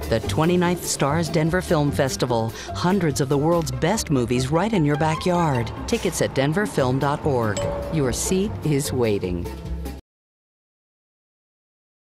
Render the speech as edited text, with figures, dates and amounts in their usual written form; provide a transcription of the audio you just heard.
The 29th Stars Denver Film Festival. Hundreds of the world's best movies right in your backyard. Tickets at denverfilm.org. Your seat is waiting.